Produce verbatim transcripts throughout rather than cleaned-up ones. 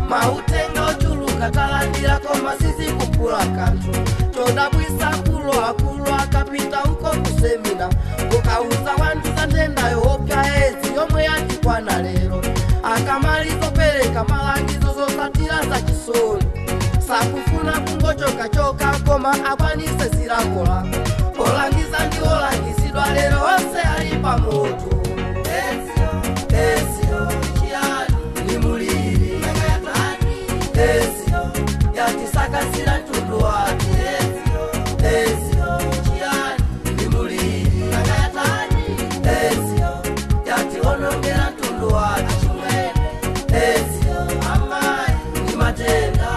mautenga ochuluka talandira koma sisi kupula kantu todabwisa kulo akulo akapita huko kusemina kukauza wantu zatenda yoopya ezi yomwe yatikwana lero akamalizo pereka malangizo zosatira za chisoni sakufuna kungochoka choka koma akwanise zirakola olangiza ndi olangizidwa lero onse ali pamoto ezio ezio chiani ni Muli ezio yatisakasira tundu wake ezio ezio chiani ni Muli ezio yationongera tundu wake ezio amai ni matenda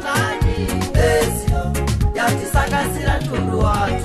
ezio yatisakasira tundu watu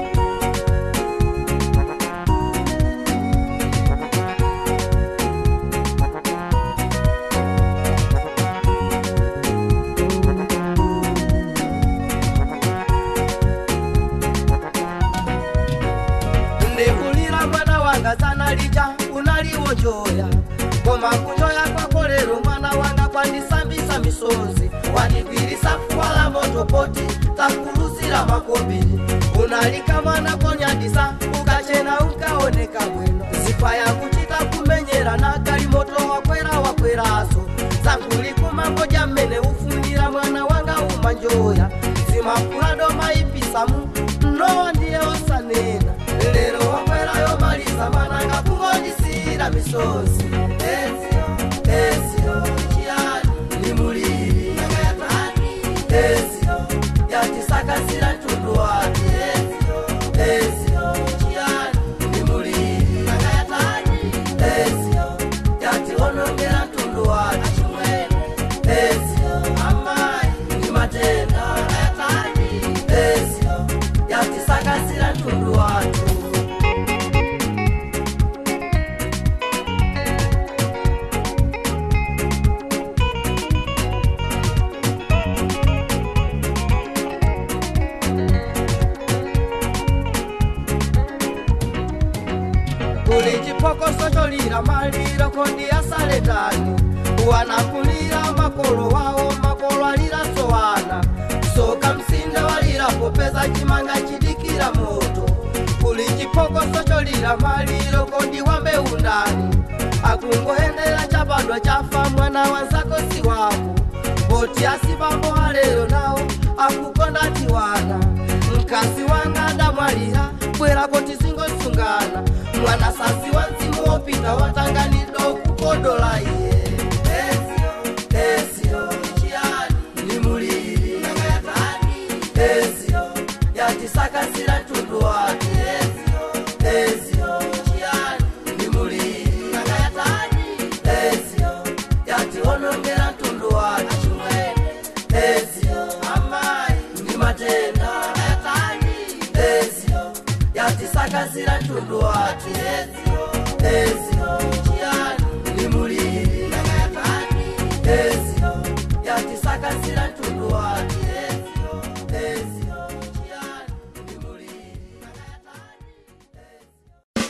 ndehulira mwana wanga sana lija unaliwo joya koma kunyoya kwako lero mwana wanga kwandisambisa misozi wanigwirisa fuwala moto poti takuluzira makobiri unalika mwana konyandisa ukachena ukaoneka bwino zipa yangu chita kumenyera na kali moto wakwera wakweraso zanguli kumangoja mene ufunira mwana wanga umanjoya zimapulado maipisamu no ndiye osanena lero wakwera yomaliza mananga kungondisira misozi ezio ezio chiani ni Muli ezio yatisakasira tundu wake ezio ezio chiani ni Muli ezio yationongera tundu wake ezio amai ni matenda ezio yatisakasira tundu wake Ulijipokoso cholira maliro kondi asaletani wanakulira makolo wao makolo alira sowana soka msinda walira popeza chimanga chidikira moto ulijipokoso cholira maliro kondi wambe undani akungohendera chabadwa chafa mwana wanzako si wako oti asibambo alero nao akukonda tiwana mkasi wanga damwalira bwera koti singo sungana mwana sasi wanzimu opita watanganido kukodola iye ezio ezio chiani ni Muli ezio yatisakasira tundu wake ezio ezio chiani ni Muli ezio yationongera tundu wake ezio amai ni matenda ezio yatisakasira tundu wake ezio ezio chiani ni Muli ezio yatisakasira tundu wake